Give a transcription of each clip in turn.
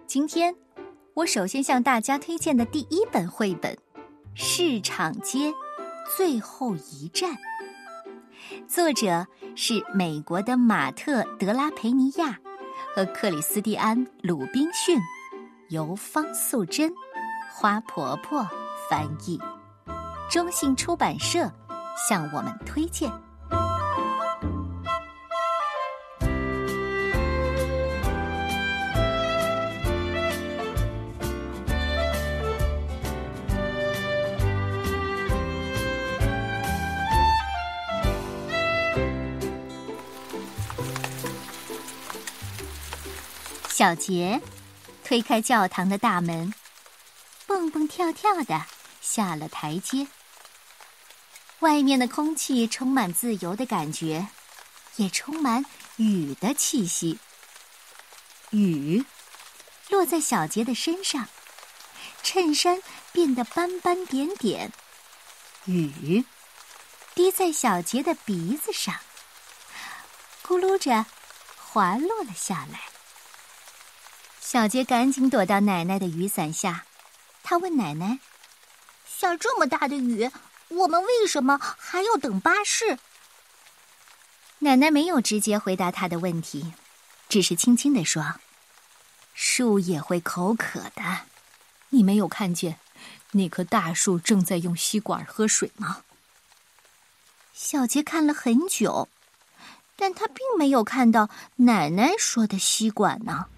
今天我首先向大家推荐的第一本绘本《市场街最后一站》，作者是美国的马特·德拉培尼亚和克里斯蒂安·鲁宾逊，由方素珍、花婆婆翻译，中信出版社向我们推荐。小杰推开教堂的大门，蹦蹦跳跳地下了台阶。外面的空气充满自由的感觉，也充满雨的气息。雨落在小杰的身上，衬衫变得斑斑点点。雨滴在小杰的鼻子上，咕噜着滑落了下来。小杰赶紧躲到奶奶的雨伞下，他问奶奶：“ 下这么大的雨，我们为什么还要等巴士？” 奶奶没有直接回答他的问题，只是轻轻地说：“树也会口渴的，你没有看见那棵大树正在用吸管喝水吗？”小杰看了很久，但他并没有看到奶奶说的吸管呢。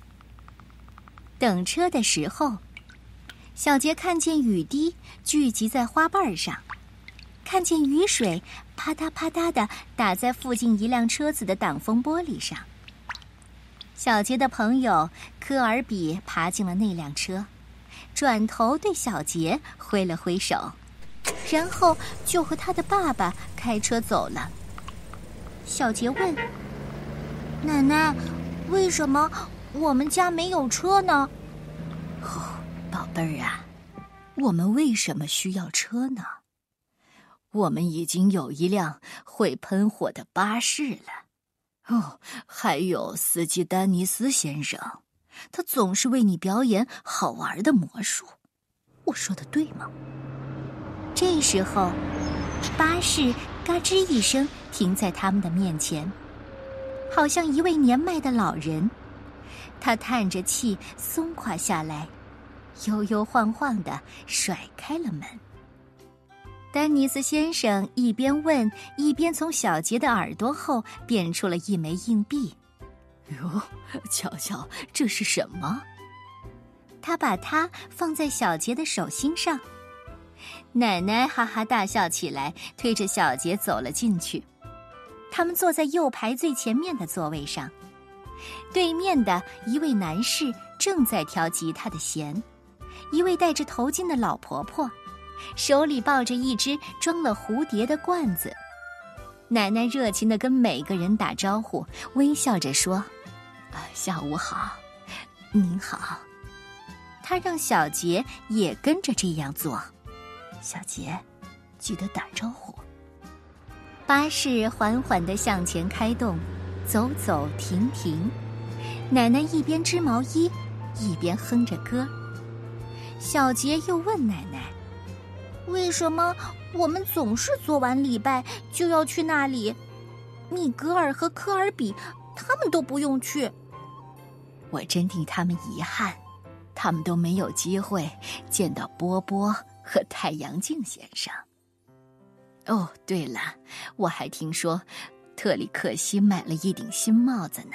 等车的时候，小杰看见雨滴聚集在花瓣上，看见雨水啪嗒啪嗒地打在附近一辆车子的挡风玻璃上。小杰的朋友科尔比爬进了那辆车，转头对小杰挥了挥手，然后就和他的爸爸开车走了。小杰问：“ 奶奶，为什么我们家没有车呢？”“ 哦，宝贝儿啊，我们为什么需要车呢？我们已经有一辆会喷火的巴士了。哦，还有司机丹尼斯先生，他总是为你表演好玩的魔术。我说的对吗？”这时候，巴士嘎吱一声停在他们的面前，好像一位年迈的老人。他叹着气松垮下来，悠悠晃晃地甩开了门。丹尼斯先生一边问，一边从小杰的耳朵后变出了一枚硬币。“哟，瞧瞧，这是什么？”他把它放在小杰的手心上。奶奶哈哈大笑起来，推着小杰走了进去。他们坐在右排最前面的座位上，对面的一位男士正在挑吉他的弦，一位戴着头巾的老婆婆手里抱着一只装了蝴蝶的罐子。奶奶热情地跟每个人打招呼，微笑着说：“下午好，您好。”她让小杰也跟着这样做。小杰，记得打招呼。巴士缓缓地向前开动，走走停停。奶奶一边织毛衣，一边哼着歌。小杰又问奶奶：“ 为什么我们总是做完礼拜就要去那里？米格尔和科尔比他们都不用去。”“ 我真替他们遗憾，他们都没有机会见到波波和太阳镜先生。哦，对了，我还听说特里克西买了一顶新帽子呢。”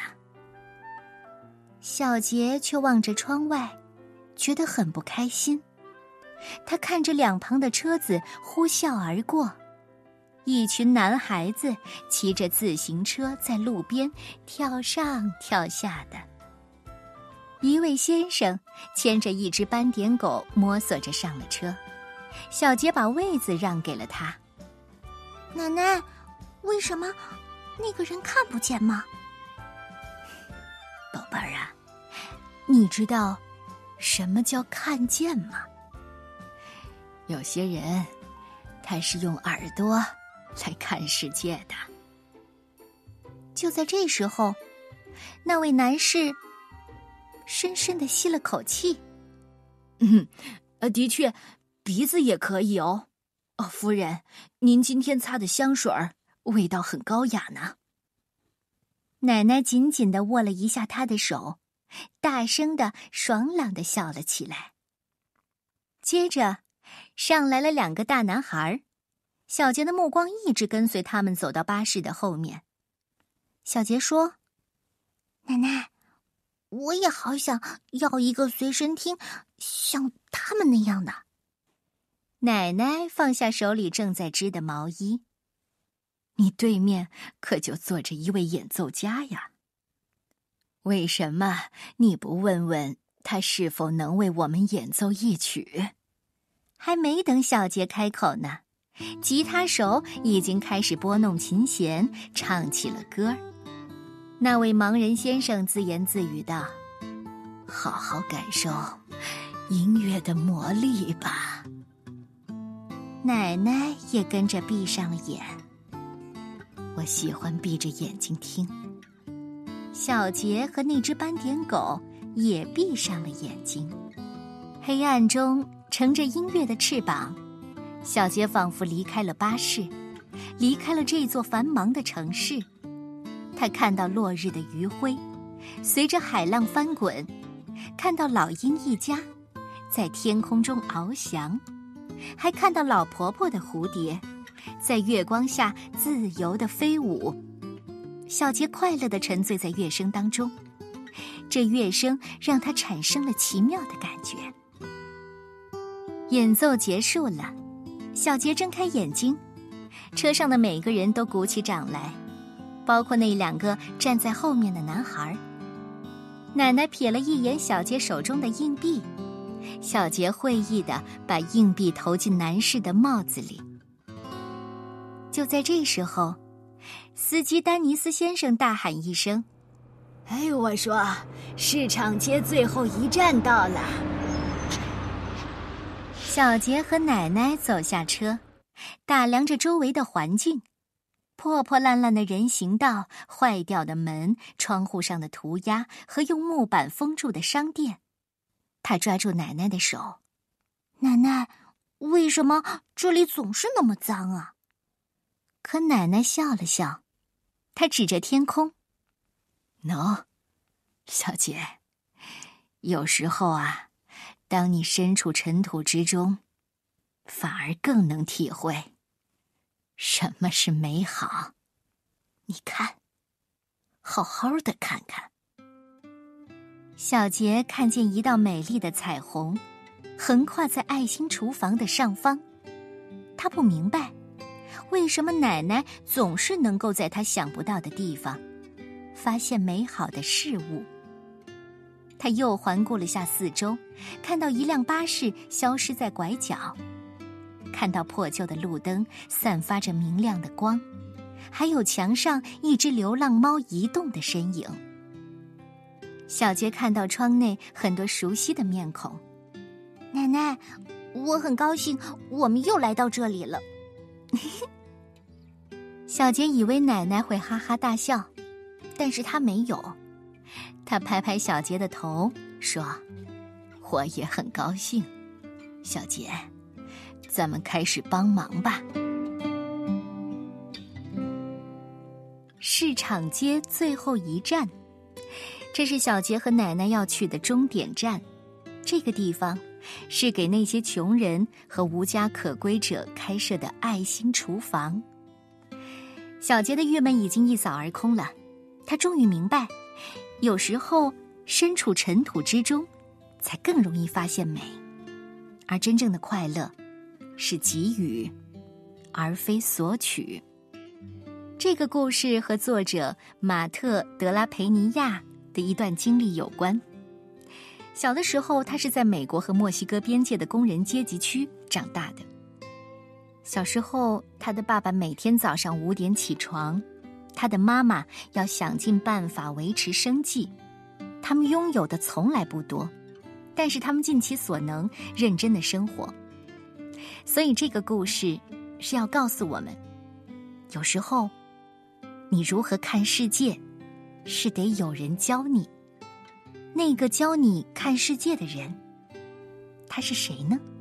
小杰却望着窗外，觉得很不开心。他看着两旁的车子呼啸而过，一群男孩子骑着自行车在路边跳上跳下的。一位先生牵着一只斑点狗摸索着上了车，小杰把位子让给了他。 “奶奶，为什么那个人看不见吗？”“ 宝贝儿啊，你知道什么叫看见吗？有些人他是用耳朵来看世界的。”就在这时候，那位男士深深地吸了口气。 的确，鼻子也可以哦。夫人，您今天擦的香水味道很高雅呢。 奶奶紧紧地握了一下她的手，大声地爽朗地笑了起来。接着上来了2个大男孩，小杰的目光一直跟随他们走到巴士的后面。小杰说：“奶奶，我也好想要一个随身听，像他们那样的。”奶奶放下手里正在织的毛衣。 你对面可就坐着一位演奏家呀。为什么你不问问他是否能为我们演奏一曲？ 还没等小杰开口呢，吉他手已经开始拨弄琴弦，唱起了歌。那位盲人先生自言自语道：“ 好好感受音乐的魔力吧。” 奶奶也跟着闭上了眼。 我喜欢闭着眼睛听。 小杰和那只斑点狗也闭上了眼睛。黑暗中乘着音乐的翅膀，小杰仿佛离开了巴士，离开了这座繁忙的城市。他看到落日的余晖随着海浪翻滚，看到老鹰一家在天空中翱翔，还看到老婆婆的蝴蝶在月光下自由地飞舞。小杰快乐地沉醉在乐声当中，这乐声让他产生了奇妙的感觉。演奏结束了，小杰睁开眼睛，车上的每个人都鼓起掌来，包括那2个站在后面的男孩。奶奶瞥了一眼小杰手中的硬币，小杰会意地把硬币投进男士的帽子里。就在这时候，司机丹尼斯先生大喊一声：“ 我说，市场街最后一站到了。” 小杰和奶奶走下车，打量着周围的环境，破破烂烂的人行道，坏掉的门，窗户上的涂鸦和用木板封住的商店。他抓住奶奶的手：“奶奶，为什么这里总是那么脏啊？”可奶奶笑了笑，她指着天空：“ 小杰，有时候啊，当你身处尘土之中，反而更能体会什么是美好。你看，好好的看看。” 小杰看见一道美丽的彩虹横跨在爱心厨房的上方。他不明白为什么奶奶总是能够在他想不到的地方发现美好的事物。他又环顾了下四周，看到一辆巴士消失在拐角，看到破旧的路灯散发着明亮的光，还有墙上一只流浪猫移动的身影。小杰看到窗内很多熟悉的面孔。奶奶，我很高兴我们又来到这里了。小杰以为奶奶会哈哈大笑，但是她没有。他拍拍小杰的头说：“ 我也很高兴，小杰，咱们开始帮忙吧。” 市场街最后一站，这是小杰和奶奶要去的终点站。这个地方是给那些穷人和无家可归者开设的爱心厨房。小杰的郁闷已经一扫而空了，他终于明白，有时候身处尘土之中才更容易发现美，而真正的快乐是给予而非索取。这个故事和作者马特·德拉培尼亚的一段经历有关。小的时候，他是在美国和墨西哥边界的工人阶级区长大的。小时候，他的爸爸每天早上5点起床，他的妈妈要想尽办法维持生计。他们拥有的从来不多，但是他们尽其所能，认真的生活。所以这个故事是要告诉我们，有时候你如何看世界，是得有人教你。 那个教你看世界的人，他是谁呢？